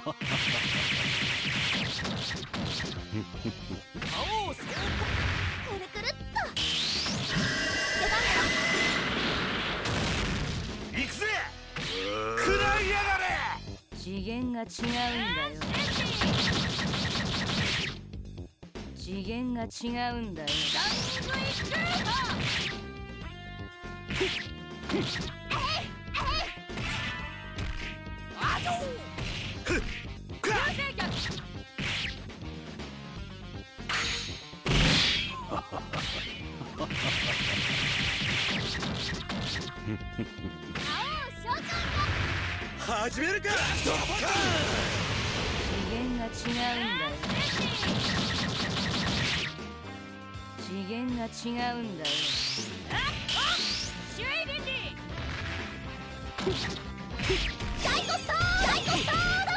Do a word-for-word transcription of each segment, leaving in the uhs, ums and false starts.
青をそうくるくるっと出番だ。行くぜ。食らいやがれ。 次元が違うんだよ。次元が違うんだよ。 始めるか。 次元が違うんだよ。次元が違うんだよ。 サイコスターサイコスターだ。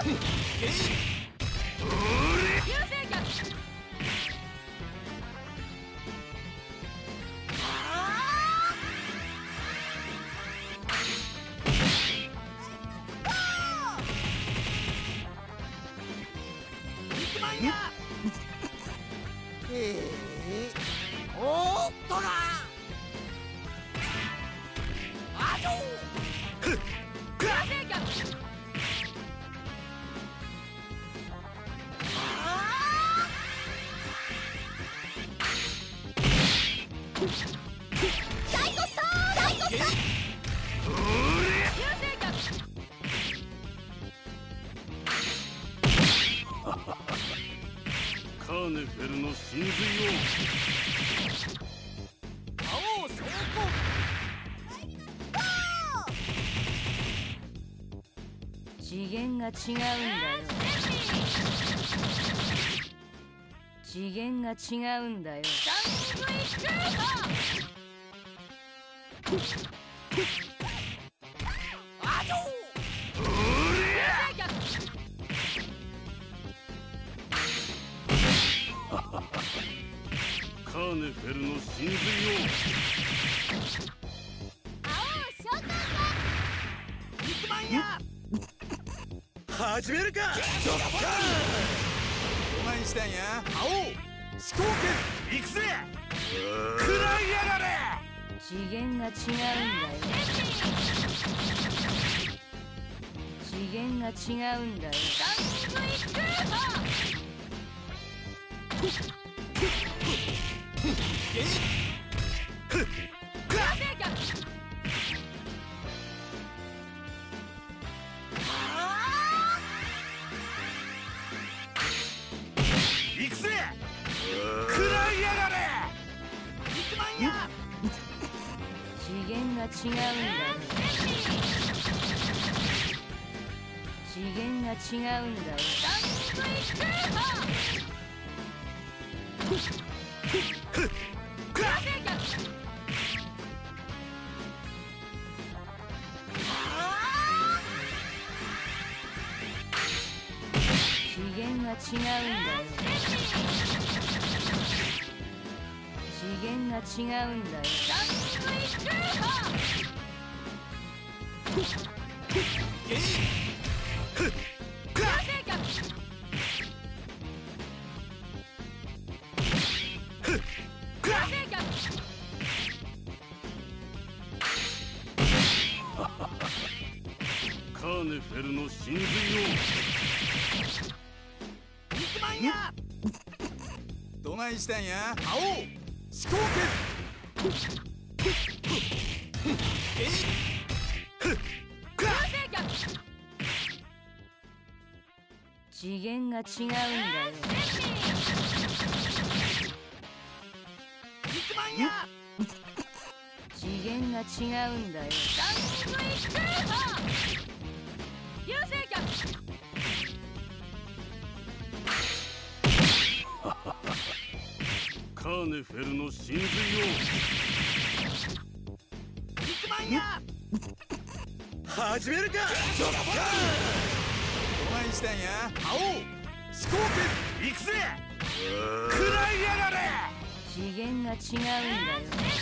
おっとら。あじょう。サイコスターサイコスター。 カーネフェルの真髄を。 青走行。 次元が違うんだよ。次元が違うんだよ。 あじょう。 カーネフェルの真髄を。 青召喚だ。肉まんや。始めるか。 どないしたんや。 青思考権。行くぜ。食らいやがれ。 次元が違うんだよ。次元が違うんだよ。 行くぜ。食らいやがれ。肉まんや。 次元が違うんだよ。次元が違うんだよ。次元が違うんだよ。次元が違うんだよ。 カーネフェルの真髄を。 肉まんや。 どないしたんや。 青思考権。 次元が違うんだよ。 肉まんや。 次元が違うんだよ。 カーネフェルの真髄を。 肉まんや。始めるか。 どないしたんや。 青思考権。行くぜ。食らいやがれ。 次元が違うんだよ。